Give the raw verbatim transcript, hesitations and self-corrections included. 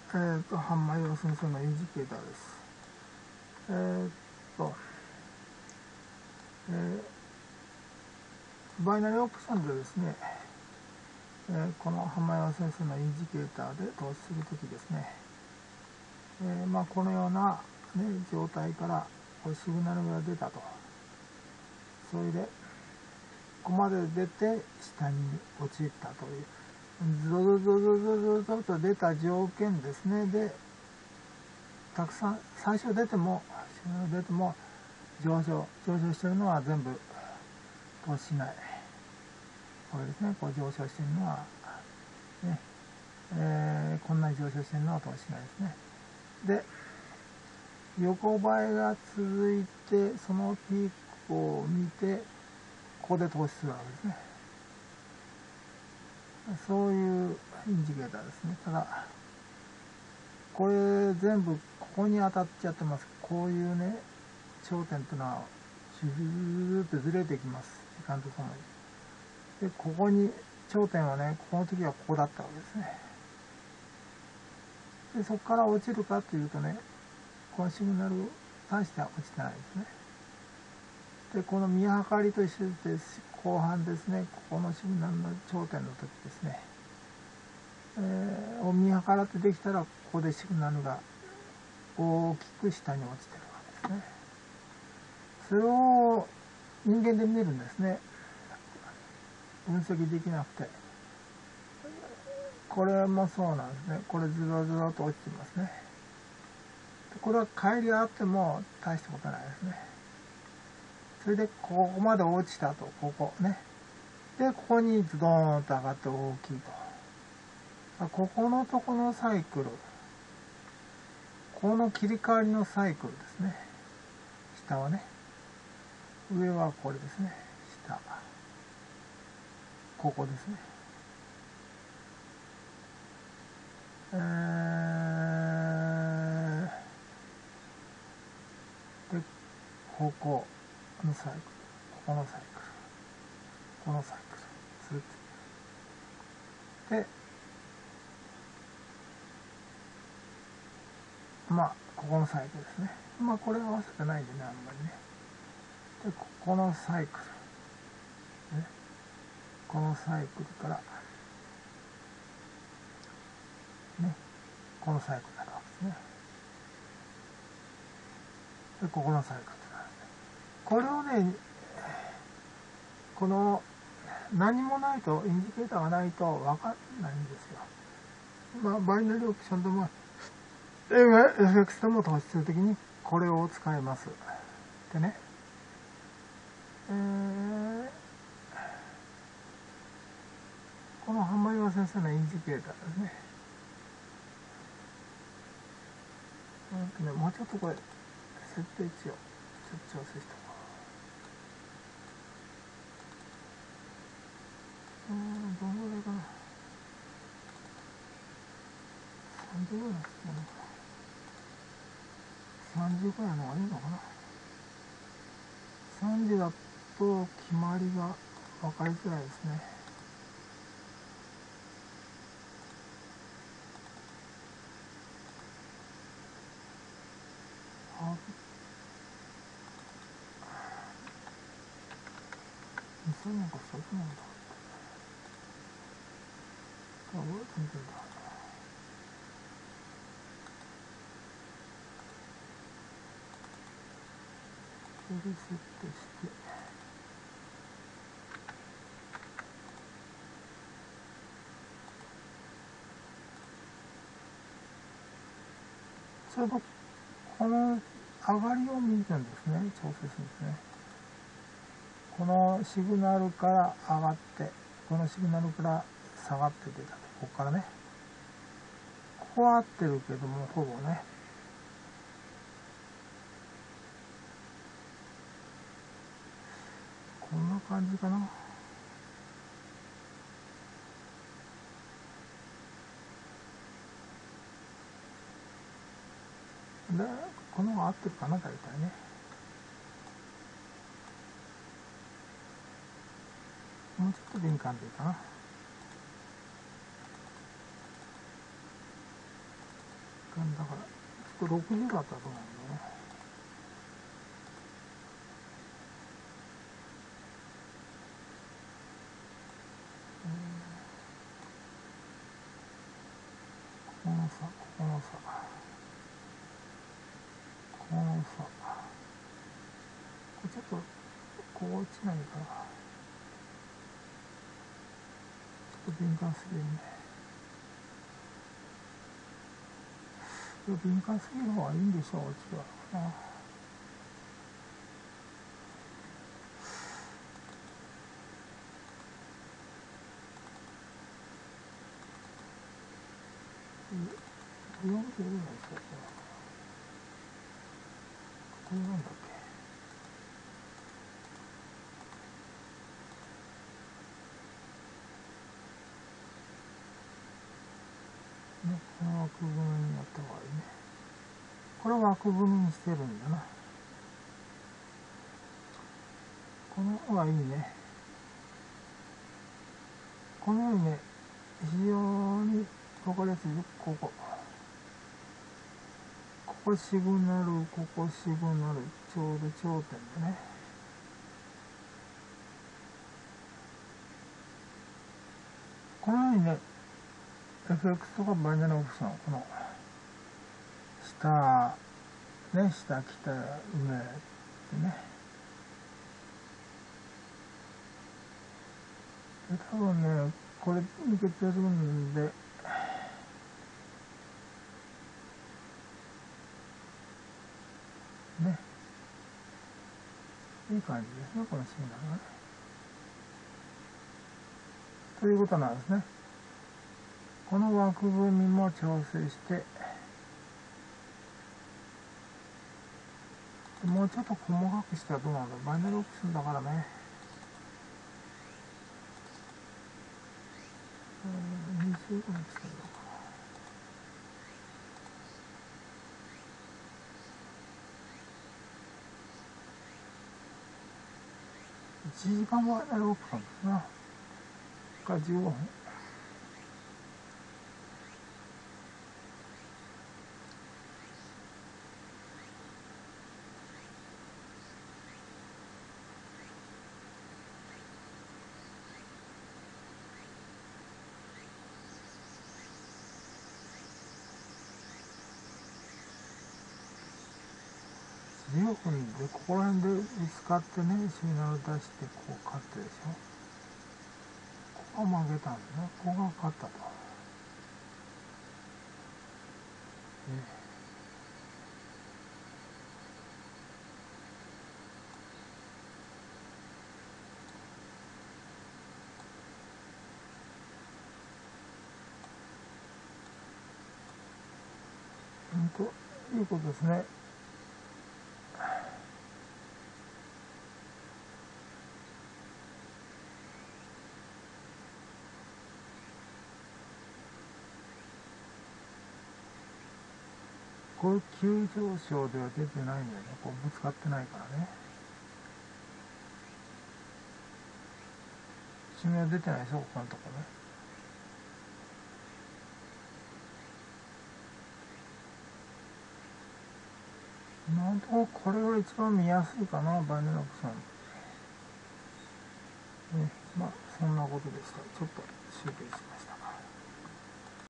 えー、とハンマイワ先生のインジケーターです。えー、っと、えー、バイナリーオプションでですね、えー、このハンマイワ先生のインジケーターで投資するときですね、えーまあ、このような、ね、状態からこうシグナルが出たと。それでここまで出て下に落ちたという、ゾゾゾゾゾゾゾと出た条件ですね。でたくさん最初出ても出ても上昇上昇してるのは全部投資しない、これですね。こう上昇してるのはね、えー、こんなに上昇してるのは投資しないですね。で横ばいが続いてそのピークを見てここで投資するわけですね。そういうインジケーターですね。ただこれ全部ここに当たっちゃってます。こういうね頂点というのはシューッとずれていきます、時間とともに。でここに頂点はね、この時はここだったわけですね。でそこから落ちるかというとね、このシグナル大して落ちてないですね。でこの見計りと一緒で後半ですね、ここのシグナルの頂点の時ですね、えー、を見計らってできたらここでシグナルが大きく下に落ちてるわけですね。それを人間で見るんですね。分析できなくて。これもそうなんですね。これずらずらと落ちてますね。これは乖離があっても大したことないですね。それでここまで落ちたと、ここね。でここにズドーンと上がって大きいと。ここのとこのサイクル、この切り替わりのサイクルですね。下はね、上はこれですね。下ここですね。えー、でここのサイクル、ここのサイクル、このサイクルするで、まあここのサイクルですね。まあこれ合わせてないんでね、あんまりね。でここのサイクル、ね、このサイクルからね、このサイクルになるわけですね。でここのサイクルってなるんですね。これをね、この何もないと、インジケーターがないと分かんないんですよ。まあバイナリーオプションでも エフエフエックス でも投資するときにこれを使います。でね、えー、このハンマイワ先生のインジケーターですね。うんとね、もうちょっとこれ設定値をちょっと調整しておこう。うん、どのぐらいかな。さんじゅうぐらいにしてるのかな。さんじゅうぐらいの方がいいのかな。さんじゅうだと決まりが分かりづらいですね。あ、そうなんかそうなんだ。あ、覚えてみてんだ。これでセットして、ちょうどこの上がりを見るんですね。調整するんですね。このシグナルから上がって、このシグナルから下がって出たと。ここからね。ここは合ってるけども、ほぼね。こんな感じかな。で、この方が合ってるかな、大体ね。もうちょっと敏感でいいかな。 だからちょっとろくじゅうだったと思うんだね。この差、この差、この差、これちょっとこう落ちないからちょっと敏感すぎるね。敏感すぎる方がいいんでしょう、落ちはな。よんじゅうぐらいですか、これなんだっけね、この枠組みにやった方がいいね。これを枠組みにしてるんだな。この方がいいね。このようにね、非常に分かりやすいよ。ここ。ここシグナル、ここシグナル、ちょうど頂点でね。このようにね、エフエックス とかバイナリーオプション、この下、ね、下、北、上でね。で多分ね、これ抜けてるんで、ね。いい感じですね、このシグナルがね。ということなんですね。この枠組みも調整して、もうちょっと細かくしたらどうなんだろう。バイナリーオプションだからね。うん、にじゅうぐらいしたらどうかな。いちじかんバイナリーオプションですな。がじゅうごふん。じゅうごふんで、ここら辺でぶつかってね、シグナル出して、こう勝ってでしょ。ここが負けたんですね。ここが勝ったと。えうんと、いうことですね。これ急上昇では出てないんだよね。こうぶつかってないからね。締めは出てないでしょ、ここのとこね。今のところこれが一番見やすいかな、バイナリーオプション。ね、まあそんなことでした。ちょっと集計しました。